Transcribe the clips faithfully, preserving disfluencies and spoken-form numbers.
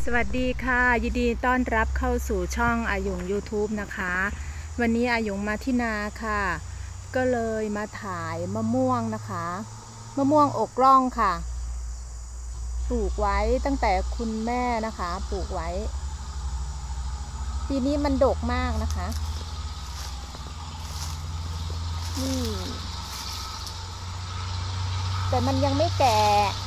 วัสดีค่ะยินดีต้อนรับเข้าสู่ช่องอายุง ยูทูบ นะคะวันนี้อายุงมาที่นาค่ะก็เลยมาถ่ายมะม่วงนะคะมะม่วงอกร่องค่ะปลูกไว้ตั้งแต่คุณแม่นะคะปลูกไว้ปีนี้มันดกมากนะคะนี่แต่มันยังไม่แก่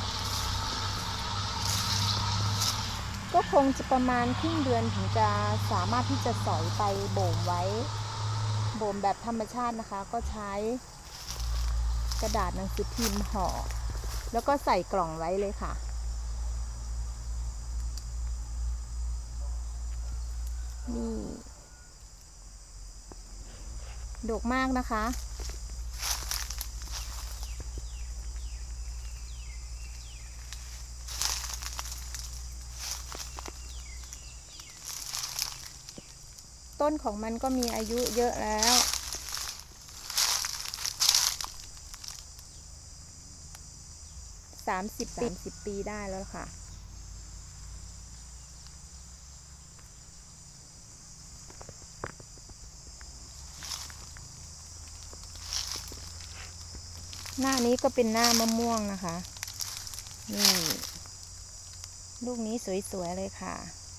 ก็คงจะประมาณครึ่งเดือนถึงจะสามารถที่จะสอยไปโบ่มไว้บ่มแบบธรรมชาตินะคะก็ใช้กระดาษหนังสือพิมพ์ห่อแล้วก็ใส่กล่องไว้เลยค่ะนี่ดกมากนะคะต้นของมันก็มีอายุเยอะแล้วสามสิบสามสิบปีได้แล้วค่ะหน้านี้ก็เป็นหน้ามะม่วงนะคะนี่ลูกนี้สวยๆเลยค่ะ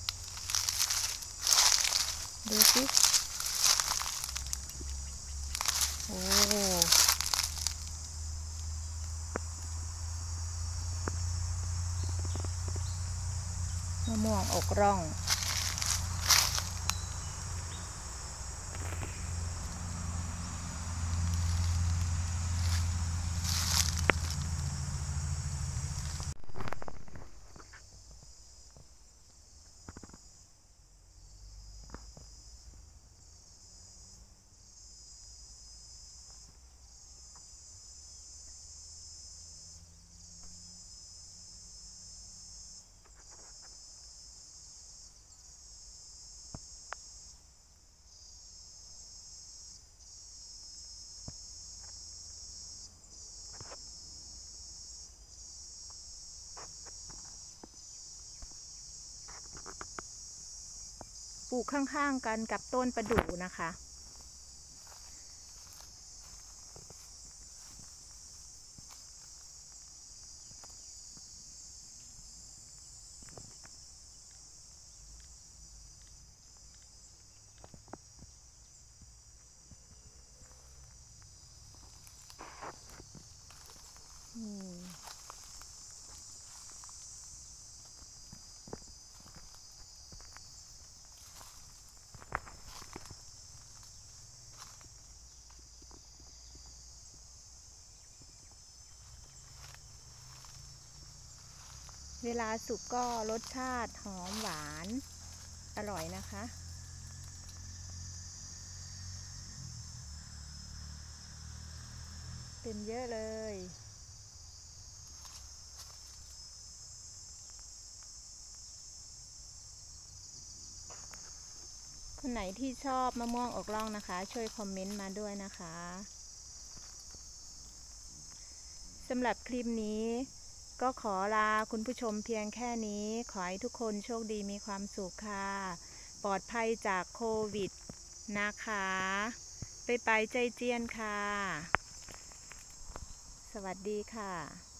ดูสิโอ้มะม่วงอกร่องปลูกข้างๆกันกับต้นประดู่นะคะเวลาสุกก็รสชาติหอมหวานอร่อยนะคะเป็นเยอะเลยคนไหนที่ชอบมะม่วงอกร่องนะคะช่วยคอมเมนต์มาด้วยนะคะสำหรับคลิปนี้ก็ขอลาคุณผู้ชมเพียงแค่นี้ขอให้ทุกคนโชคดีมีความสุขค่ะปลอดภัยจากโควิดนะคะไปไปใจเจียนค่ะสวัสดีค่ะ